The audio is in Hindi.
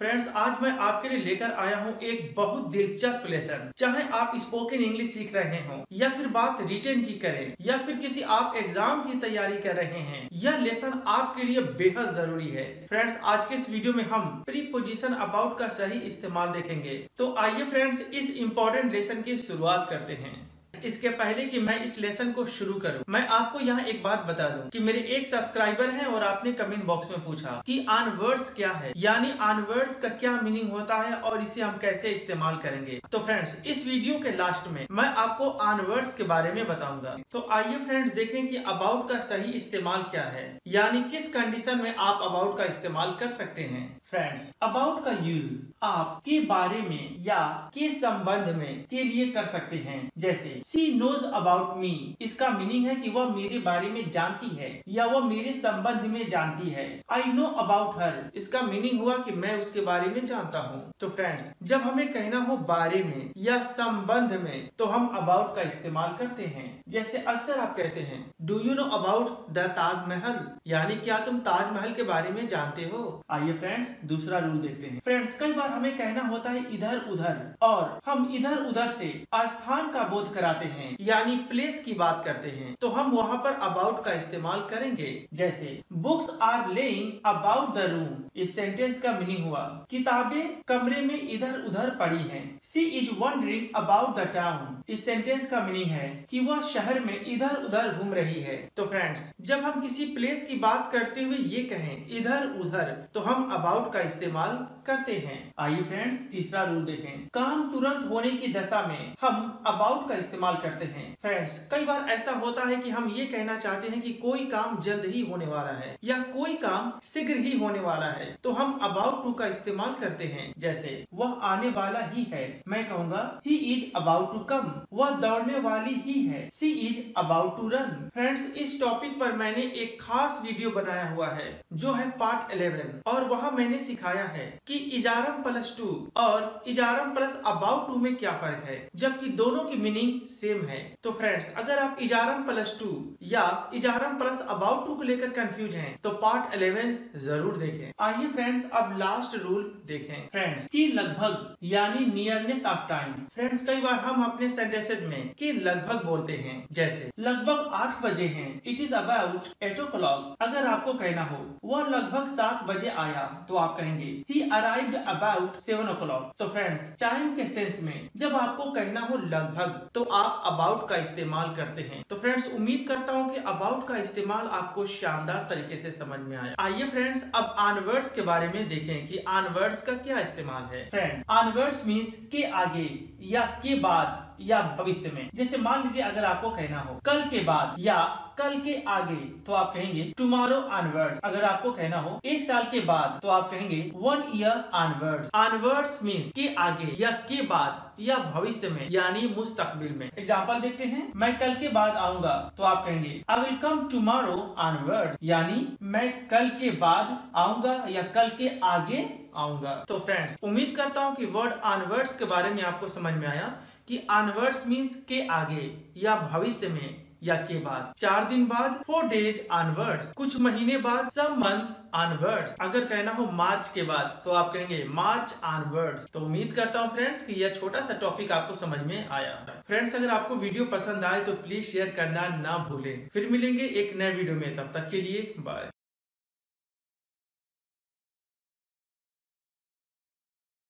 फ्रेंड्स, आज मैं आपके लिए लेकर आया हूँ एक बहुत दिलचस्प लेसन। चाहे आप स्पोकन इंग्लिश सीख रहे हो या फिर बात रिटेन की करें या फिर किसी आप एग्जाम की तैयारी कर रहे हैं, यह लेसन आपके लिए बेहद जरूरी है। फ्रेंड्स, आज के इस वीडियो में हम प्रीपोजिशन अबाउट का सही इस्तेमाल देखेंगे। तो आइए फ्रेंड्स, इस इम्पोर्टेंट लेसन की शुरुआत करते हैं। इसके पहले कि मैं इस लेसन को शुरू करूं, मैं आपको यहाँ एक बात बता दूं कि मेरे एक सब्सक्राइबर हैं और आपने कमेंट बॉक्स में पूछा कि ऑनवर्ड्स क्या है, यानी ऑनवर्ड्स का क्या मीनिंग होता है और इसे हम कैसे इस्तेमाल करेंगे। तो फ्रेंड्स, इस वीडियो के लास्ट में मैं आपको ऑनवर्ड्स के बारे में बताऊंगा। तो आइए फ्रेंड्स देखें कि अबाउट का सही इस्तेमाल क्या है, यानी किस कंडीशन में आप अबाउट का इस्तेमाल कर सकते हैं। फ्रेंड्स, अबाउट का यूज आप के बारे में या के संबंध में के लिए कर सकते हैं। जैसे She knows about me, इसका मीनिंग है कि वह मेरे बारे में जानती है या वह मेरे संबंध में जानती है। I know about her, इसका मीनिंग हुआ कि मैं उसके बारे में जानता हूँ। तो फ्रेंड्स, जब हमें कहना हो बारे में या संबंध में तो हम अबाउट का इस्तेमाल करते हैं। जैसे अक्सर आप कहते हैं do you know about the Taj Mahal, यानी क्या तुम ताजमहल के बारे में जानते हो। आइए फ्रेंड्स, दूसरा रूल देखते हैं। फ्रेंड्स, कई बार हमें कहना होता है इधर उधर और हम इधर उधर से स्थान का बोध कराते हैं, यानी प्लेस की बात करते हैं, तो हम वहाँ पर अबाउट का इस्तेमाल करेंगे। जैसे books are laying about the room, इस सेंटेंस का मीनिंग हुआ किताबें कमरे में इधर उधर पड़ी हैं। She is wondering about the town, इस सेंटेंस का मीनिंग है कि वह शहर में इधर उधर घूम रही है। तो फ्रेंड्स, जब हम किसी प्लेस की बात करते हुए ये कहें इधर उधर तो हम अबाउट का इस्तेमाल करते हैं। आइए फ्रेंड्स, तीसरा रूल देखें। काम तुरंत होने की दशा में हम अबाउट का इस्तेमाल करते हैं। फ्रेंड्स, कई बार ऐसा होता है कि हम ये कहना चाहते हैं कि कोई काम जल्द ही होने वाला है या कोई काम शीघ्र ही होने वाला है, तो हम अबाउट टू का इस्तेमाल करते हैं। जैसे वह आने वाला ही है, मैं कहूँगा he is about to come, वह दौड़ने वाली ही है, she is about to run. Friends, इस टॉपिक पर मैंने एक खास वीडियो बनाया हुआ है जो है पार्ट 11, और वहाँ मैंने सिखाया है कि इजारम प्लस टू और इजारम प्लस अबाउट टू में क्या फर्क है, जबकि दोनों की मीनिंग सेम है। तो फ्रेंड्स, अगर आप इजारम प्लस टू या इजारम प्लस अबाउट टू को लेकर कंफ्यूज हैं तो पार्ट 11 जरूर देखें। आइए फ्रेंड्स, अब लास्ट रूल देखें। फ्रेंड्स, की लगभग यानी नियरनेस ऑफ टाइम। फ्रेंड्स, कई बार हम अपने सेंटेंसेस में कि लगभग बोलते हैं। जैसे लगभग 8 बजे हैं, इट इज अबाउट 8 o'clock। अगर आपको कहना हो वह लगभग 7 बजे आया तो आप कहेंगे ही अराइव्ड अबाउट 7 o'clock। तो फ्रेंड्स, टाइम के सेंस में जब आपको कहना हो लगभग तो आप अबाउट का इस्तेमाल करते हैं। तो फ्रेंड्स, उम्मीद करता हूँ कि अबाउट का इस्तेमाल आपको शानदार तरीके से समझ में आया। आइए फ्रेंड्स, अब ऑनवर्ड्स के बारे में देखें कि ऑनवर्ड्स का क्या इस्तेमाल है। फ्रेंड्स, ऑनवर्ड्स मीन्स के आगे या के बाद या भविष्य में। जैसे मान लीजिए अगर आपको कहना हो कल के बाद या कल के आगे तो आप कहेंगे टुमारो ऑनवर्ड्स। अगर आपको कहना हो 1 साल के बाद तो आप कहेंगे 1 ईयर ऑनवर्ड्स। ऑनवर्ड्स मीन्स के आगे या के बाद या भविष्य में, यानी मुस्तकबिल में। एग्जाम्पल देखते हैं। मैं कल के बाद आऊंगा तो आप कहेंगे I will come tomorrow onward, यानी मैं कल के बाद आऊंगा या कल के आगे आऊंगा। तो फ्रेंड्स, उम्मीद करता हूँ कि वर्ड ऑनवर्ड्स के बारे में आपको समझ में आया कि ऑनवर्ड्स मीन्स के आगे या भविष्य में या के बाद। 4 दिन बाद 4 days ऑनवर्ड्स, कुछ महीने बाद सम मंथ्स ऑनवर्ड्स। अगर कहना हो मार्च के बाद तो आप कहेंगे मार्च ऑनवर्ड्स। तो उम्मीद करता हूँ फ्रेंड्स कि यह छोटा सा टॉपिक आपको समझ में आया। फ्रेंड्स, अगर आपको वीडियो पसंद आए तो प्लीज शेयर करना ना भूलें। फिर मिलेंगे एक नए वीडियो में, तब तक के लिए बाय।